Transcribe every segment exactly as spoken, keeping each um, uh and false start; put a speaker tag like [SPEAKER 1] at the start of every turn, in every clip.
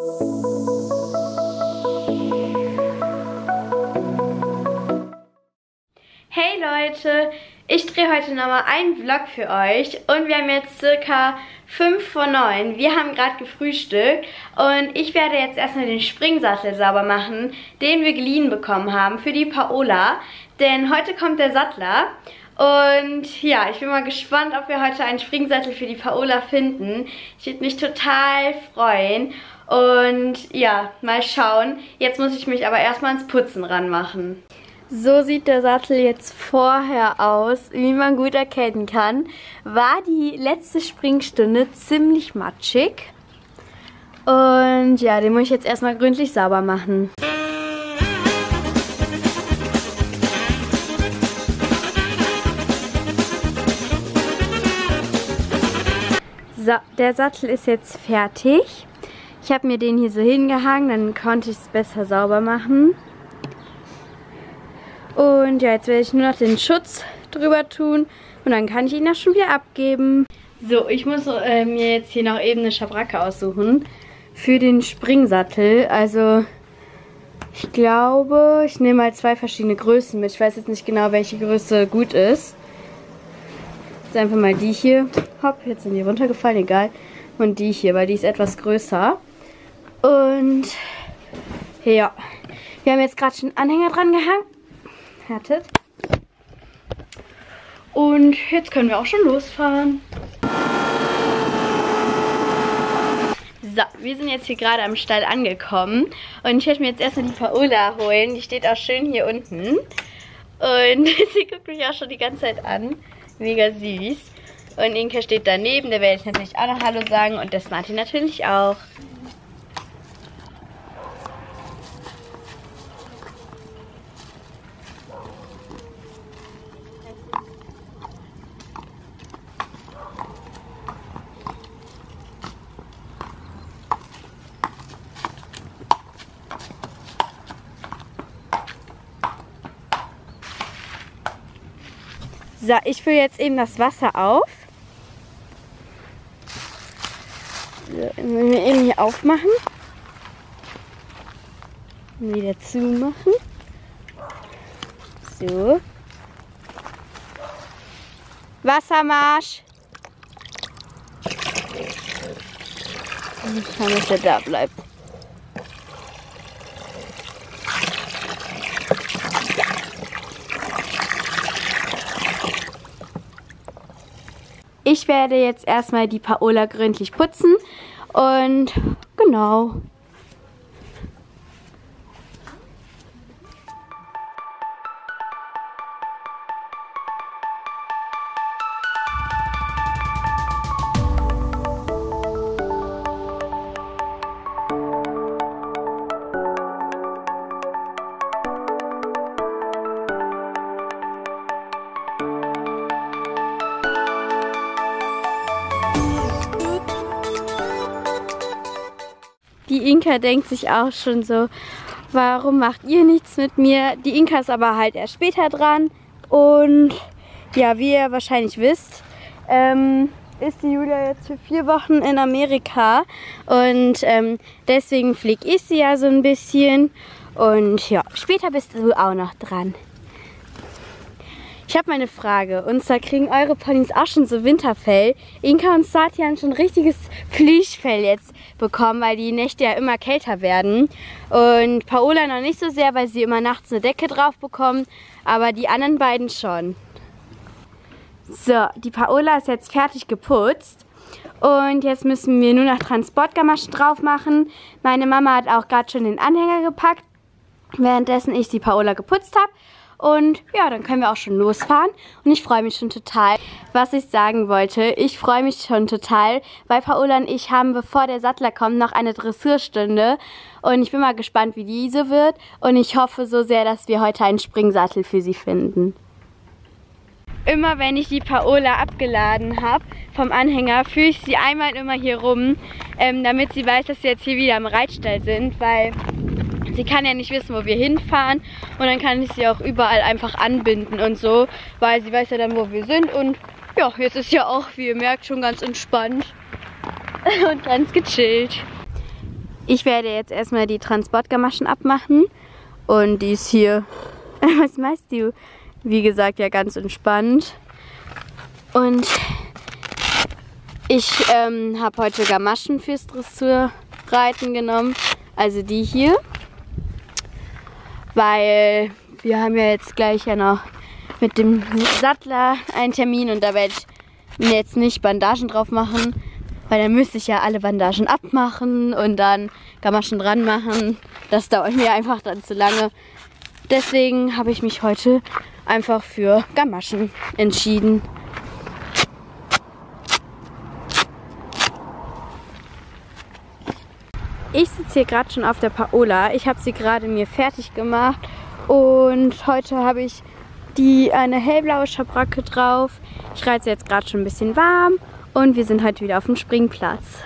[SPEAKER 1] Hey Leute, ich drehe heute nochmal einen Vlog für euch und wir haben jetzt circa fünf vor neun. Wir haben gerade gefrühstückt und ich werde jetzt erstmal den Springsattel sauber machen, den wir geliehen bekommen haben für die Paola. Denn heute kommt der Sattler und ja, ich bin mal gespannt, ob wir heute einen Springsattel für die Paola finden. Ich würde mich total freuen und ja, mal schauen. Jetzt muss ich mich aber erstmal ans Putzen ranmachen. So sieht der Sattel jetzt vorher aus. Wie man gut erkennen kann, war die letzte Springstunde ziemlich matschig. Und ja, den muss ich jetzt erstmal gründlich sauber machen. So, der Sattel ist jetzt fertig. Ich habe mir den hier so hingehangen, dann konnte ich es besser sauber machen. Und ja, jetzt werde ich nur noch den Schutz drüber tun und dann kann ich ihn auch schon wieder abgeben. So, ich muss äh, mir jetzt hier noch eben eine Schabracke aussuchen für den Springsattel. Also, ich glaube, ich nehme mal zwei verschiedene Größen mit. Ich weiß jetzt nicht genau, welche Größe gut ist. Jetzt einfach mal die hier. Hopp, jetzt sind die runtergefallen, egal. Und die hier, weil die ist etwas größer. Und ja, wir haben jetzt gerade schon einen Anhänger dran gehangen. Und jetzt können wir auch schon losfahren. So, wir sind jetzt hier gerade am Stall angekommen. Und ich werde mir jetzt erstmal die Paola holen. Die steht auch schön hier unten. Und sie guckt mich auch schon die ganze Zeit an. Mega süß. Und Inka steht daneben. Der werde ich natürlich auch noch Hallo sagen. Und das Martin natürlich auch. So, ich fülle jetzt eben das Wasser auf. So, dann müssen wir eben hier aufmachen. Und wieder zumachen. So. Wassermarsch. Und schauen, dass er da bleibt. Ich werde jetzt erstmal die Paola gründlich putzen und genau. Die Inka denkt sich auch schon so, warum macht ihr nichts mit mir? Die Inka ist aber halt erst später dran. Und ja, wie ihr wahrscheinlich wisst, ähm, ist die Julia jetzt für vier Wochen in Amerika. Und ähm, deswegen pflege ich sie ja so ein bisschen. Und ja, später bist du auch noch dran. Ich habe meine Frage, und zwar kriegen eure Ponys auch schon so Winterfell. Inka und Sati haben schon richtiges Plüschfell jetzt bekommen, weil die Nächte ja immer kälter werden. Und Paola noch nicht so sehr, weil sie immer nachts eine Decke drauf bekommt, aber die anderen beiden schon. So, die Paola ist jetzt fertig geputzt und jetzt müssen wir nur noch Transportgamaschen drauf machen. Meine Mama hat auch gerade schon den Anhänger gepackt, währenddessen ich die Paola geputzt habe. Und ja, dann können wir auch schon losfahren und ich freue mich schon total. Was ich sagen wollte, ich freue mich schon total, weil Paola und ich haben, bevor der Sattler kommt, noch eine Dressurstunde und ich bin mal gespannt, wie diese wird und ich hoffe so sehr, dass wir heute einen Springsattel für sie finden. Immer wenn ich die Paola abgeladen habe vom Anhänger, führe ich sie einmal immer hier rum, ähm, damit sie weiß, dass wir jetzt hier wieder im Reitstall sind, weil sie kann ja nicht wissen, wo wir hinfahren und dann kann ich sie auch überall einfach anbinden und so, weil sie weiß ja dann, wo wir sind und ja, jetzt ist ja auch, wie ihr merkt, schon ganz entspannt und ganz gechillt. Ich werde jetzt erstmal die Transportgamaschen abmachen und die ist hier, was meinst du? Wie gesagt, ja ganz entspannt. Und ich ähm, habe heute Gamaschen fürs Dressurreiten genommen, also die hier, weil wir haben ja jetzt gleich ja noch mit dem Sattler einen Termin und da werde ich mir jetzt nicht Bandagen drauf machen, weil dann müsste ich ja alle Bandagen abmachen und dann Gamaschen dran machen. Das dauert mir einfach dann zu lange. Deswegen habe ich mich heute einfach für Gamaschen entschieden. Ich sitze hier gerade schon auf der Paola. Ich habe sie gerade mir fertig gemacht und heute habe ich die eine hellblaue Schabracke drauf. Ich reite sie jetzt gerade schon ein bisschen warm und wir sind heute wieder auf dem Springplatz.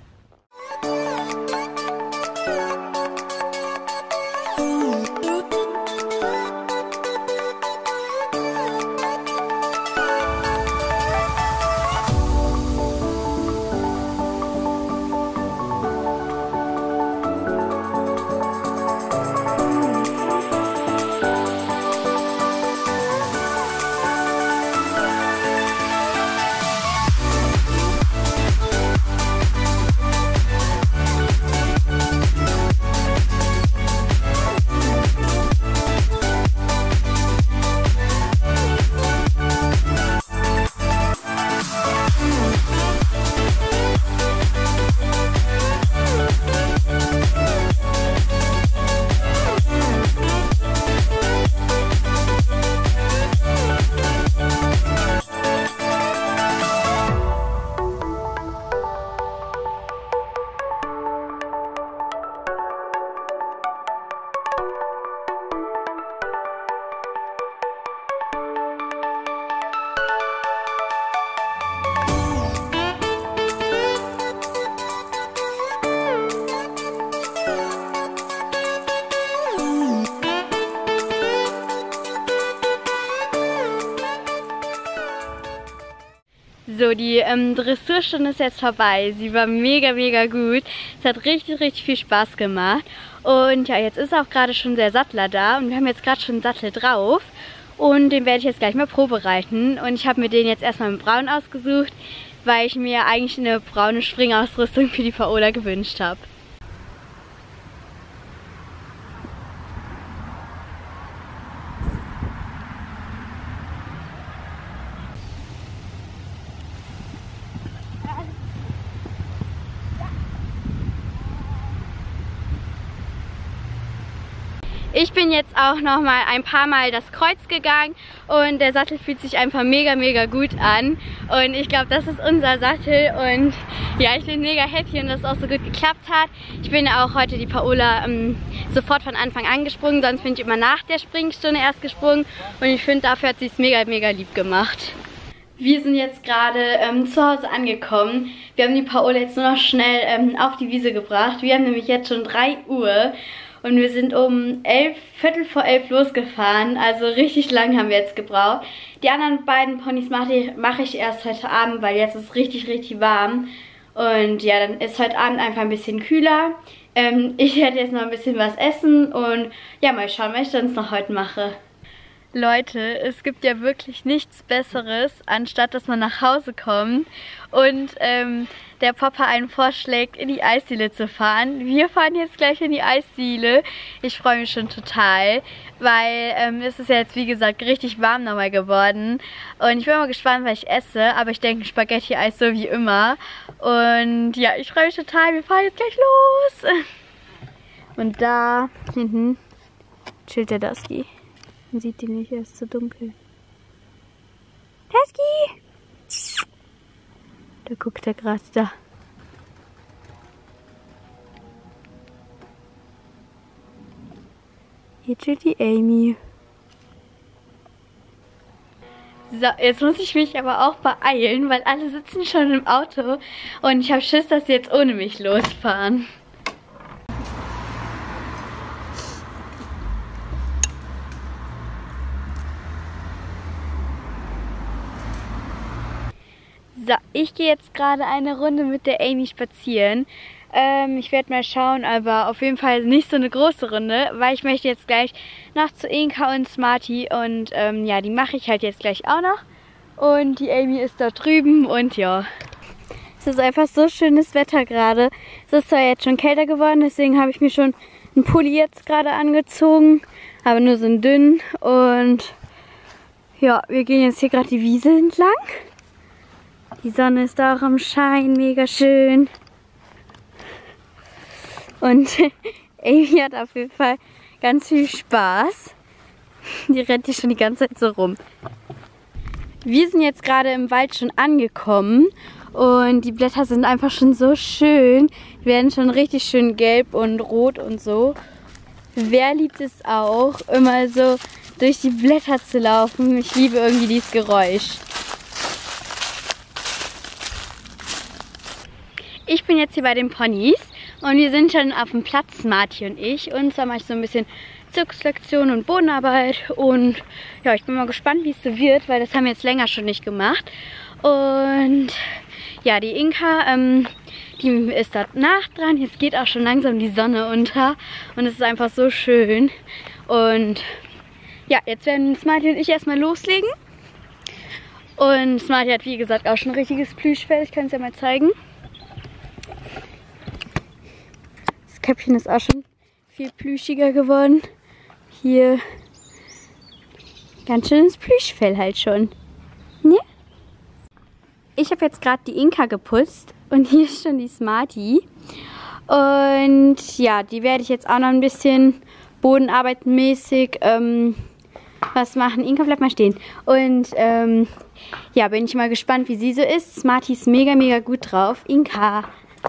[SPEAKER 1] So, die ähm, Dressurstunde ist jetzt vorbei. Sie war mega, mega gut. Es hat richtig, richtig viel Spaß gemacht. Und ja, jetzt ist auch gerade schon der Sattler da und wir haben jetzt gerade schon einen Sattel drauf. Und den werde ich jetzt gleich mal probereiten. Und ich habe mir den jetzt erstmal in braun ausgesucht, weil ich mir eigentlich eine braune Springausrüstung für die Paola gewünscht habe. Ich bin jetzt auch noch mal ein paar Mal das Kreuz gegangen und der Sattel fühlt sich einfach mega, mega gut an. Und ich glaube, das ist unser Sattel und ja, ich bin mega happy und dass es auch so gut geklappt hat. Ich bin ja auch heute die Paola ähm, sofort von Anfang an gesprungen, sonst bin ich immer nach der Springstunde erst gesprungen und ich finde, dafür hat sie es mega, mega lieb gemacht. Wir sind jetzt gerade ähm, zu Hause angekommen. Wir haben die Paola jetzt nur noch schnell ähm, auf die Wiese gebracht. Wir haben nämlich jetzt schon drei Uhr. Und wir sind um elf, Viertel vor elf losgefahren, also richtig lang haben wir jetzt gebraucht. Die anderen beiden Ponys mache ich, mache ich erst heute Abend, weil jetzt ist es richtig, richtig warm. Und ja, dann ist heute Abend einfach ein bisschen kühler. Ähm, ich werde jetzt noch ein bisschen was essen und ja, mal schauen, was ich sonst noch heute mache. Leute, es gibt ja wirklich nichts Besseres, anstatt dass man nach Hause kommt und ähm, der Papa einen vorschlägt, in die Eisdiele zu fahren. Wir fahren jetzt gleich in die Eisdiele. Ich freue mich schon total, weil ähm, es ist ja jetzt wie gesagt richtig warm nochmal geworden. Und ich bin mal gespannt, was ich esse, aber ich denke Spaghetti-Eis so wie immer. Und ja, ich freue mich total, wir fahren jetzt gleich los. Und da hinten chillt der Dusky. Man sieht ihn nicht, er ist zu dunkel. Husky! Da guckt er gerade da. Hier chillt die Amy. So, jetzt muss ich mich aber auch beeilen, weil alle sitzen schon im Auto und ich habe Schiss, dass sie jetzt ohne mich losfahren. So, ich gehe jetzt gerade eine Runde mit der Amy spazieren. Ähm, ich werde mal schauen, aber auf jeden Fall nicht so eine große Runde, weil ich möchte jetzt gleich noch zu Inka und Smarty und ähm, ja, die mache ich halt jetzt gleich auch noch. Und die Amy ist da drüben und ja. Es ist einfach so schönes Wetter gerade. Es ist zwar jetzt schon kälter geworden, deswegen habe ich mir schon einen Pulli jetzt gerade angezogen, aber nur so einen dünnen. Und ja, wir gehen jetzt hier gerade die Wiese entlang. Die Sonne ist da auch am Schein, mega schön. Und Amy hat auf jeden Fall ganz viel Spaß. Die rennt hier schon die ganze Zeit so rum. Wir sind jetzt gerade im Wald schon angekommen und die Blätter sind einfach schon so schön. Die werden schon richtig schön gelb und rot und so. Wer liebt es auch, immer so durch die Blätter zu laufen? Ich liebe irgendwie dieses Geräusch. Ich bin jetzt hier bei den Ponys und wir sind schon auf dem Platz, Smarty und ich. Und zwar mache ich so ein bisschen Zirkuslektion und Bodenarbeit. Und ja, ich bin mal gespannt, wie es so wird, weil das haben wir jetzt länger schon nicht gemacht. Und ja, die Inka, ähm, die ist da nach dran. Jetzt geht auch schon langsam die Sonne unter. Und es ist einfach so schön. Und ja, jetzt werden Smarty und ich erstmal loslegen. Und Smarty hat, wie gesagt, auch schon ein richtiges Plüschfell. Ich kann es ja mal zeigen. Das Käppchen ist auch schon viel plüschiger geworden. Hier ganz schönes Plüschfell halt schon. Ne? Ich habe jetzt gerade die Inka geputzt und hier ist schon die Smarty. Und ja, die werde ich jetzt auch noch ein bisschen bodenarbeitenmäßig ähm, was machen. Inka, bleib mal stehen. Und ähm, ja, bin ich mal gespannt, wie sie so ist. Smarty ist mega, mega gut drauf. Inka.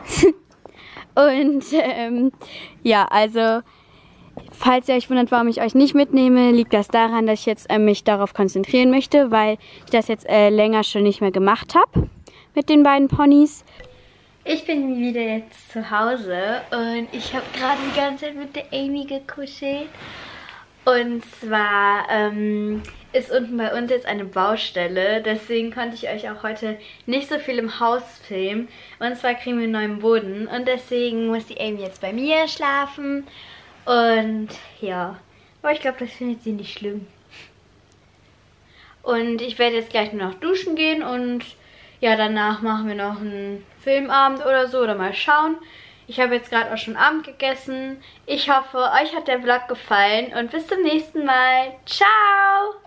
[SPEAKER 1] Und ähm, ja, also falls ihr euch wundert, warum ich euch nicht mitnehme, liegt das daran, dass ich jetzt äh, mich darauf konzentrieren möchte, weil ich das jetzt äh, länger schon nicht mehr gemacht habe mit den beiden Ponys. Ich bin wieder jetzt zu Hause und ich habe gerade die ganze Zeit mit der Amy gekuschelt. Und zwar ähm, ist unten bei uns jetzt eine Baustelle, deswegen konnte ich euch auch heute nicht so viel im Haus filmen. Und zwar kriegen wir einen neuen Boden und deswegen muss die Amy jetzt bei mir schlafen. Und ja, aber ich glaube, das findet sie nicht schlimm. Und ich werde jetzt gleich nur noch duschen gehen und ja, danach machen wir noch einen Filmabend oder so oder mal schauen. Ich habe jetzt gerade auch schon Abend gegessen. Ich hoffe, euch hat der Vlog gefallen und bis zum nächsten Mal. Ciao!